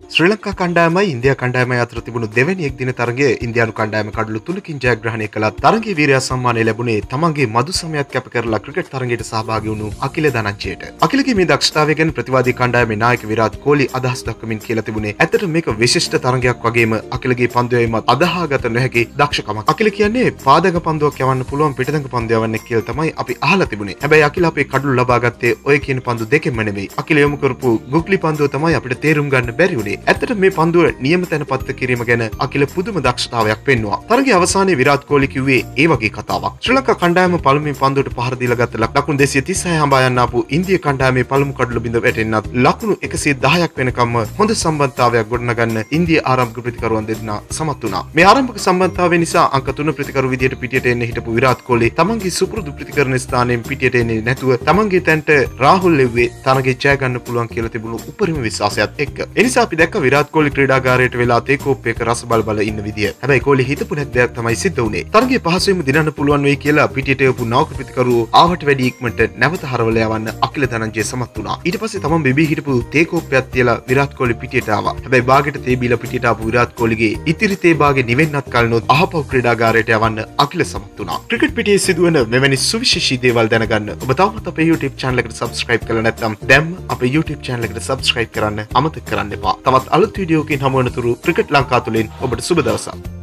ශ්‍රී Lanka කණ්ඩායමයි India කණ්ඩායමයි අතර තිබුණු දෙවැනි එක්දින තරගයේ ඉන්දියානු කණ්ඩායම කඩලු 3කින් ජයග්‍රහණය කළා. තරගයේ වීරයා සම්මානය ලැබුණේ තමන්ගේ මදු සමයත් කැප කරලා ක්‍රිකට් තරගයට සහභාගී වුණු අකිල ධනංජයට. අකිලගේ මේ දක්ෂතාවය ගැන ප්‍රතිවාදී කණ්ඩායමේ නායක විරාට් කෝලි අදහස් දක්වමින් කියලා තිබුණේ ඇත්තට මේක විශිෂ්ට තරගයක් වගේම අකිලගේ පන්දු යැවීමත් අදහාගත නොහැකි දක්ෂකමක්. අකිල කියන්නේ පාදක පන්දුවක් යවන්න පුළුවන් පිටදඟ පන්දු යවන්නේ කියලා තමයි අපි අහලා තිබුණේ. හැබැයි අකිල අපේ කඩලු ලබා ගත්තේ ඔය කියන පන්දු දෙකෙන්ම නෙවෙයි. අකිල යොමු කරපු ගුග්ලි පන්දුව තමයි අපිට තේරුම් ගන්න බැරි වුණේ. ඇත්තට මේ පන්දුව නියම තැනපත් කිරීම ගැන අකිල පුදුම දක්ෂතාවයක් පෙන්වුවා. තරගයේ අවසානයේ විරාට් කෝලි කිව්වේ ඒ වගේ කතාවක්. ශ්‍රී ලංකා කණ්ඩායම පළමුවෙන් පන්දුවට පහර දීලා ගත්ත ලකුණු 236 හඹා යන්න ආපු ඉන්දියා කණ්ඩායමේ පළමු කඩළු බිඳ වැටෙන්නත් ලකුණු 110ක් වෙනකම්ම හොඳ සම්බන්ධතාවයක් ගොඩනගන්න ඉන්දියා ආරම්භක ප්‍රතිකරුවන් දෙන්නා සමත් වුණා. මේ ආරම්භක සම්බන්ධතාවය නිසා අංක 3 ප්‍රතිකරු විදියට පිටියට එන්න හිටපු විරාට් කෝලි තමන්ගේ සුපුරුදු ප්‍රතිකරණ ස්ථානයෙන් පිටියට එන්නේ නැතුව තමන්ගේ තැනට රාහුල් ලෙව්වේ තරගය ජය ගන්න පුළුවන් කියලා තිබුණු උපරිම විශ්වාසයත් එක්ක. ඒ නිසා අපි දැක්ක විරාට් කෝලි ක්‍රීඩාගාරයට වෙලා තේ කෝප්පයක රස බල ඉන්න විදිය. හැබැයි කෝලි හිතපු නැති දෙයක් තමයි සිද්ධ වුනේ. තරගයේ පහසුවෙන්ම දිනන්න පුළුවන් වෙයි කියලා පිටියට යපු නවක ප්‍රතිකරුවෝ ආවට වැඩි ඉක්මනට නැවත හරවලා යවන්න අකිල ධනංජය සමත් වුණා. ඊට පස්සේ තමන් බෙබී හිටපු තේ කෝප්පයක් තියලා විරාට් කෝලි පිටියට ආවා. හැබැයි බාගෙට තේ බීලා පිටියට ආපු විරාට් කෝලිගේ ඉතිරි තේ බාගේ නිවෙන්නත් කලිනුත් අහපව් ක්‍රීඩාගාරයට යවන්න අකිල සමත් වුණා. ක්‍රිකට් පිටියේ සිදුවන මෙවැනි සුවිශේෂී දේවල් දැනගන්න ඔබ තවමත් අපේ YouTube channel එකට subscribe කරලා නැත්නම් දැම්ම අපේ YouTube channel එකට subscribe කරන්න අමතක කරන්න එපා. තවත් අලුත් වීඩියෝකින් හමු වෙනතුරු ක්‍රිකට් ලංකාව තුලින් ඔබට සුබ දවසක්.